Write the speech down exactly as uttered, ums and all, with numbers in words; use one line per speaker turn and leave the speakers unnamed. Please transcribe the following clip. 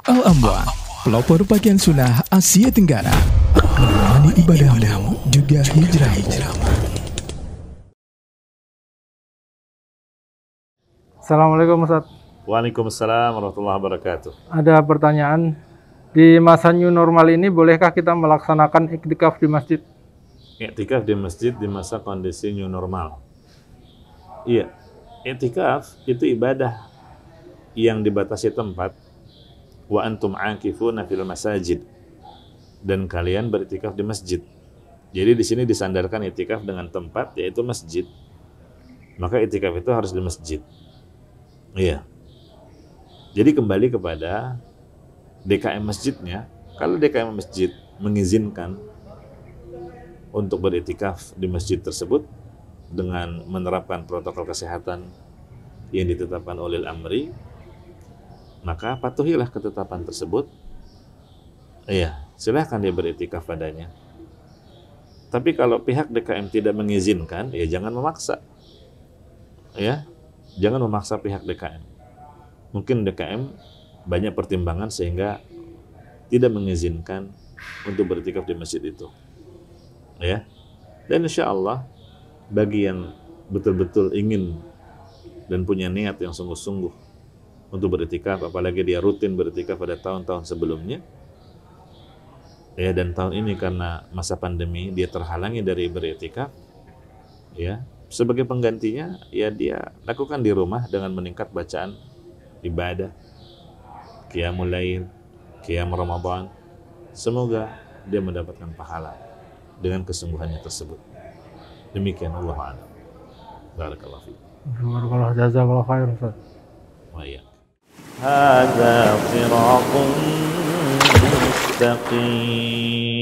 Al-Amwan, pelopor pakaian sunnah Asia Tenggara, menemani ibadahmu juga hijrahmu.
Assalamualaikum Ustaz.
Waalaikumsalam warahmatullahi wabarakatuh.
Ada pertanyaan, di masa new normal ini bolehkah kita melaksanakan iktikaf di masjid?
Iktikaf di masjid di masa kondisi new normal. Iya, iktikaf itu ibadah yang dibatasi tempat. Wa antum aakifuna fil masajid. Dan kalian beriktikaf di masjid. Jadi di sini disandarkan iktikaf dengan tempat, yaitu masjid. Maka iktikaf itu harus di masjid. Iya. Jadi kembali kepada D K M masjidnya. Kalau D K M masjid mengizinkan untuk beriktikaf di masjid tersebut dengan menerapkan protokol kesehatan yang ditetapkan oleh Amri, maka patuhilah ketetapan tersebut. Iya, silahkan dia beriktikaf padanya. Tapi kalau pihak D K M tidak mengizinkan, ya jangan memaksa. Ya, jangan memaksa pihak D K M. Mungkin D K M banyak pertimbangan sehingga tidak mengizinkan untuk beriktikaf di masjid itu. Ya, dan insya Allah bagi yang betul-betul ingin dan punya niat yang sungguh-sungguh untuk beriktikaf, apalagi dia rutin beriktikaf pada tahun-tahun sebelumnya, ya, dan tahun ini karena masa pandemi dia terhalangi dari beriktikaf, ya, sebagai penggantinya ya dia lakukan di rumah dengan meningkat bacaan ibadah, qiyamul lail, qiyam Ramadan. Semoga dia mendapatkan pahala dengan kesungguhannya tersebut. Demikian, Allah a'lam. Barakallahu fiik.
Barakallahu, jazakallahu khair Ustaz.
Wa iyyak. Hadza siratun mustaqim.